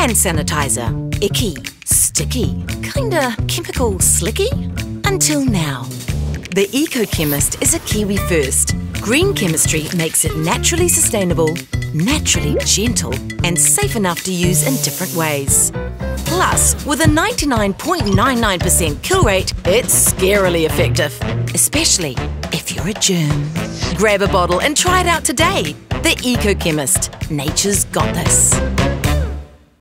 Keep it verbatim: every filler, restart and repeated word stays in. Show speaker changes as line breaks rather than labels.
Hand sanitizer. Icky, sticky, kinda chemical slicky. Until now. The EcoChemist is a Kiwi first. Green chemistry makes it naturally sustainable, naturally gentle, and safe enough to use in different ways. Plus, with a ninety-nine point nine nine percent kill rate, it's scarily effective, especially if you're a germ. Grab a bottle and try it out today. The EcoChemist. Nature's got this.